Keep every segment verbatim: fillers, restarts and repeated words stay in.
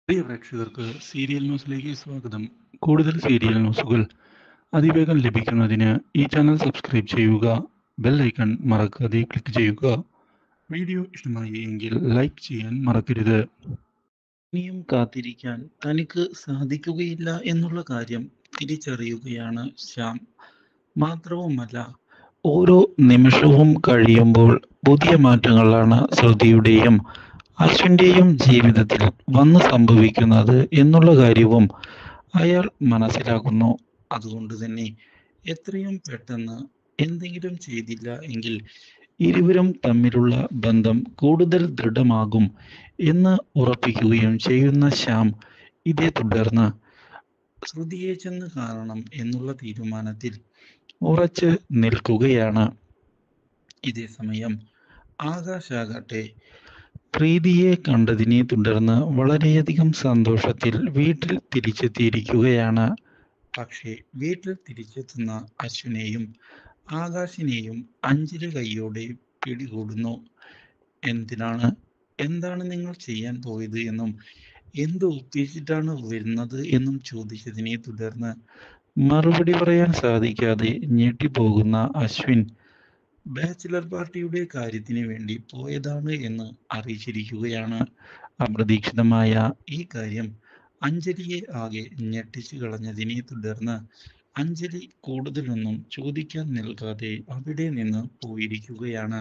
പ്രിയ പ്രേക്ഷകർക്ക് സീരിയൽ ന്യൂസിലേക്ക് സ്വാഗതം. കൂടുതൽ സീരിയൽ ന്യൂസുകൾ അതിവേഗം ലഭിക്കുന്നതിന് ഈ ചാനൽ സബ്സ്ക്രൈബ് ചെയ്യുക. ബെൽ ഐക്കൺ മറക്കാതെ ക്ലിക്ക് ചെയ്യുക. വീഡിയോ ഇഷ്ടമായി എങ്കിൽ ലൈക്ക് ചെയ്യാൻ മറക്കരുത്. ഇനിയും കാത്തിരിക്കാൻ തനിക്ക് സാധിക്കുകയില്ല എന്നുള്ള കാര്യം തിരിച്ചറിയുകയാണ് ശ്യാം. മാത്രവുമല്ല, ഓരോ നിമിഷവും കഴിയുമ്പോൾ പുതിയ മാറ്റങ്ങളാണ് ശ്രുതിയുടെയും അശ്വിൻ്റെയും ജീവിതത്തിൽ വന്നു സംഭവിക്കുന്നത് എന്നുള്ള കാര്യവും അയാൾ മനസ്സിലാക്കുന്നു. അതുകൊണ്ട് തന്നെ എത്രയും പെട്ടെന്ന് എന്തെങ്കിലും ചെയ്തില്ല എങ്കിൽ ഇരുവരും തമ്മിലുള്ള ബന്ധം കൂടുതൽ ദൃഢമാകും എന്ന് ഉറപ്പിക്കുകയും ചെയ്യുന്ന ശ്യാം ഇതേ തുടർന്ന് ശ്രുതിയെ ചെന്ന് കാണണം എന്നുള്ള തീരുമാനത്തിൽ ഉറച്ച് നിൽക്കുകയാണ്. ഇതേ സമയം ആകാശാകട്ടെ പ്രീതിയെ കണ്ടതിനെ തുടർന്ന് വളരെയധികം സന്തോഷത്തിൽ വീട്ടിൽ തിരിച്ചെത്തിയിരിക്കുകയാണ്. പക്ഷേ വീട്ടിൽ തിരിച്ചെത്തുന്ന അശ്വിനെയും ആകാശിനെയും അഞ്ജലി കൈയോടെ പിടികൂടുന്നു. എന്തിനാണ് എന്താണ് നിങ്ങൾ ചെയ്യാൻ പോയത് എന്നും എന്ത് ഉദ്ദേശിച്ചിട്ടാണ് വരുന്നത് എന്നും ചോദിച്ചതിനെ തുടർന്ന് മറുപടി പറയാൻ സാധിക്കാതെ ഞെട്ടിപ്പോകുന്ന അശ്വിൻ ബാച്ചിലർ പാർട്ടിയുടെ കാര്യത്തിന് വേണ്ടി പോയതാണ് എന്ന് അറിയിച്ചിരിക്കുകയാണ്. അപ്രതീക്ഷിതമായ ഈ കാര്യം അഞ്ജലിയെ ആകെ ഞെട്ടിച്ചു കളഞ്ഞതിനെ തുടർന്ന് അഞ്ജലി കൂടുതലൊന്നും ചോദിക്കാൻ നിൽക്കാതെ അവിടെ നിന്ന് പോയിരിക്കുകയാണ്.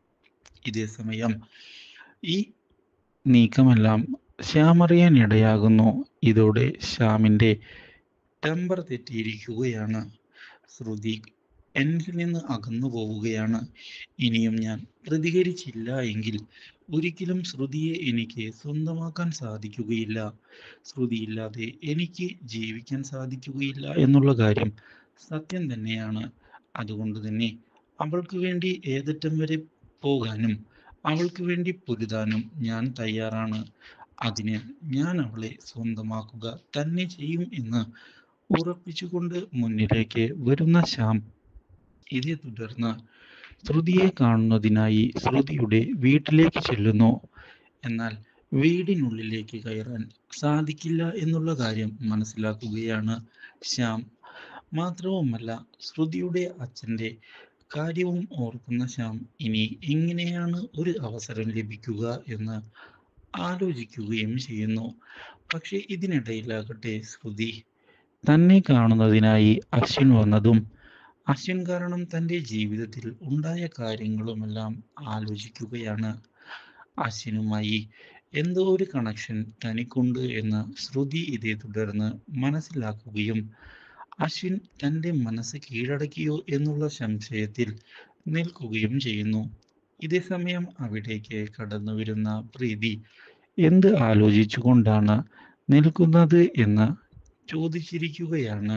ഇതേ സമയം ഈ നീക്കമെല്ലാം ശ്യാം അറിയാൻ ഇടയാകുന്നു. ഇതോടെ ശ്യാമിൻ്റെ ടെമ്പർ തെറ്റിയിരിക്കുകയാണ്. ശ്രുതി എന്നിൽ നിന്ന് അകന്നു പോവുകയാണ്. ഇനിയും ഞാൻ പ്രതികരിച്ചില്ല എങ്കിൽ ഒരിക്കലും ശ്രുതിയെ എനിക്ക് സ്വന്തമാക്കാൻ സാധിക്കുകയില്ല. ശ്രുതിയില്ലാതെ എനിക്ക് ജീവിക്കാൻ സാധിക്കുകയില്ല എന്നുള്ള കാര്യം സത്യം തന്നെയാണ്. അതുകൊണ്ട് തന്നെ അവൾക്ക് വേണ്ടി ഏതറ്റം വരെ പോകാനും അവൾക്ക് വേണ്ടി പൊരുതാനും ഞാൻ തയ്യാറാണ്. അതിന് ഞാൻ അവളെ സ്വന്തമാക്കുക തന്നെ ചെയ്യും എന്ന് ഉറപ്പിച്ചുകൊണ്ട് മുന്നിലേക്ക് വരുന്ന ശ്യാം ഇതേ തുടർന്ന് ശ്രുതിയെ കാണുന്നതിനായി ശ്രുതിയുടെ വീട്ടിലേക്ക് ചെല്ലുന്നു. എന്നാൽ വീടിനുള്ളിലേക്ക് കയറാൻ സാധിക്കില്ല എന്നുള്ള കാര്യം മനസ്സിലാക്കുകയാണ് ശ്യാം. മാത്രവുമല്ല, ശ്രുതിയുടെ അച്ഛൻ്റെ കാര്യവും ഓർക്കുന്ന ശ്യാം ഇനി എങ്ങനെയാണ് ഒരു അവസരം ലഭിക്കുക എന്ന് ആലോചിക്കുകയും ചെയ്യുന്നു. പക്ഷെ ഇതിനിടയിലാകട്ടെ ശ്രുതി തന്നെ കാണുന്നതിനായി അശ്വിൻ വന്നതും അശ്വിൻ കാരണം തൻ്റെ ജീവിതത്തിൽ ഉണ്ടായ കാര്യങ്ങളുമെല്ലാം ആലോചിക്കുകയാണ്. അശ്വിനുമായി എന്തോ ഒരു കണക്ഷൻ തനിക്കുണ്ട് എന്ന് ശ്രുതി ഇതേ തുടർന്ന് മനസ്സിലാക്കുകയും അശ്വിൻ തൻ്റെ മനസ്സ് കീഴടക്കിയോ എന്നുള്ള സംശയത്തിൽ നിൽക്കുകയും ചെയ്യുന്നു. ഇതേ സമയം അവിടേക്ക് കടന്നു വരുന്ന പ്രീതി എന്ത് ആലോചിച്ചുകൊണ്ടാണ് നിൽക്കുന്നത് എന്ന് ചോദിച്ചിരിക്കുകയാണ്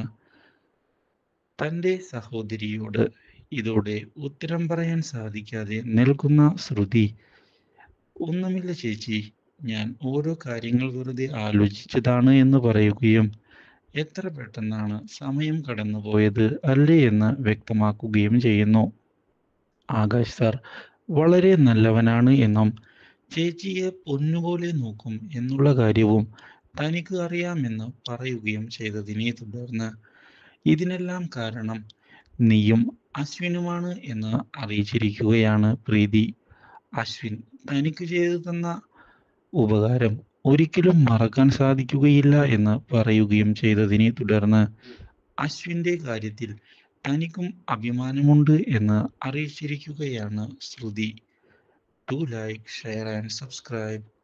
തൻ്റെ സഹോദരിയോട്. ഇതോടെ ഉത്തരം പറയാൻ സാധിക്കാതെ നിൽക്കുന്ന ശ്രുതി, ഒന്നുമില്ല ചേച്ചി, ഞാൻ ഓരോ കാര്യങ്ങൾ വെറുതെ ആലോചിച്ചതാണ് എന്ന് പറയുകയും എത്ര പെട്ടെന്നാണ് സമയം കടന്നുപോയത് അല്ലേ എന്ന് വ്യക്തമാക്കുകയും ചെയ്യുന്നു. ആകാശ് സാർ വളരെ നല്ലവനാണ് എന്നും ചേച്ചിയെ പൊന്നുപോലെ നോക്കും എന്നുള്ള കാര്യവും തനിക്ക് അറിയാമെന്ന് പറയുകയും ചെയ്തതിനെ തുടർന്ന് ഇതിനെല്ലാം കാരണം നീയും അശ്വിനുമാണ് എന്ന് അറിയിച്ചിരിക്കുകയാണ് പ്രീതി. അശ്വിൻ തനിക്ക് ചെയ്തു തന്ന ഉപകാരം ഒരിക്കലും മറക്കാൻ സാധിക്കുകയില്ല എന്ന് പറയുകയും ചെയ്തതിനെ തുടർന്ന് അശ്വിൻ്റെ കാര്യത്തിൽ തനിക്കും അഭിമാനമുണ്ട് എന്ന് അറിയിച്ചിരിക്കുകയാണ് Shruti. Do like, share and subscribe.